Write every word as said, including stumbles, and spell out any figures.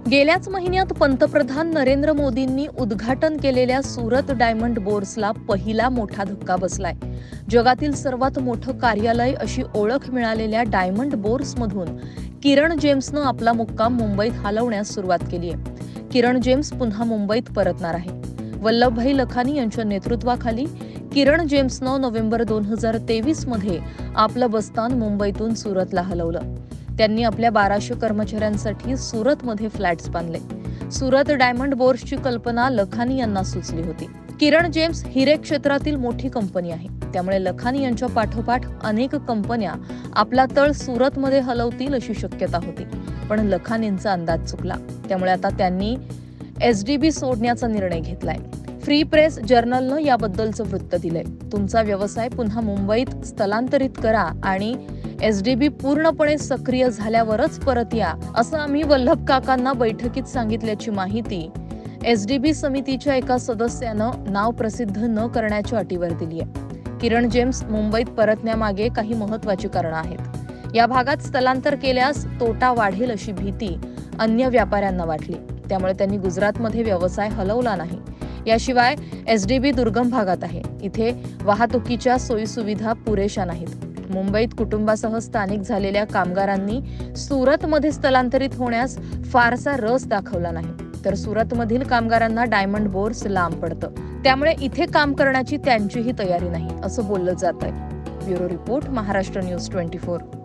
गेल्याच महिन्यात पंतप्रधान नरेंद्र मोदींनी उद्घाटन केलेल्या सुरत डायमंड बोर्सला पहिला मोठा धक्का बसलाय. जगातील सर्वात मोठं कार्यालय अशी ओळख मिळालेल्या डायमंड बोर्समधून किरण जेम्सनं आपला मुक्काम मुंबईत हलवण्यास सुरुवात केली आहे. किरण जेम्स पुन्हा मुंबईत परतणार आहे. वल्लभभाई लखानी यांच्या नेतृत्वाखाली किरण जेम्सनं नोव्हेंबर दोन हजार तेवीस मध्ये आपलं बस्तान मुंबईतून सुरतला हलवलं. त्यांनी आपल्या बाराशे कर्मचाऱ्यांसाठी सुरतमध्ये फ्लॅट्स बांधले. सुरत डायमंड बोर्सची कल्पना लखानी यांना सुचली होती. किरण जेम्स हिरे क्षेत्रातील मोठी कंपनी आहे, त्यामुळे लखानी यांच्या पाठोपाठ अनेक कंपन्या आपला तळ सुरतमध्ये हलवतील अशी शक्यता होती. पण लखानींचा अंदाज चुकला. त्यामुळे आता त्यांनी एसडीबी सोडण्याचा निर्णय घेतलाय. फ्री प्रेस जर्नलनं याबद्दलचं वृत्त दिलंय. तुमचा व्यवसाय पुन्हा मुंबईत स्थलांतरित करा आणि एसडीबी पूर्णपणे सक्रिय झाल्यावरच परत या, असं आम्ही वल्लभ काकांना बैठकीत सांगितल्याची माहिती एसडीबी समितीच्या एका सदस्यानं नाव प्रसिद्ध न करण्याच्या अटीवर दिली आहे. किरण जेम्स मुंबईत परतण्यामागे काही महत्वाची कारणं आहेत. या भागात स्थलांतर केल्यास तोटा वाढेल अशी भीती अन्य व्यापाऱ्यांना वाटली. त्यामुळे त्यांनी गुजरातमध्ये व्यवसाय हलवला नाही. याशिवाय एसडीबी दुर्गम भागात आहे. इथे वाहतुकीच्या सोयीसुविधा पुरेशा नाहीत. मुंबईत कुटुंबासह स्थानिक झालेल्या कामगारांनी सुरतमध्ये स्थलांतरित होण्यास फारसा रस दाखवला नाही, तर सुरतमधील कामगारांना डायमंड बोर्स लांब पडतं. त्यामुळे इथे काम करण्याची त्यांचीही तयारी नाही, असं बोललं जात आहे. Bureau report, Maharashtra news twenty four.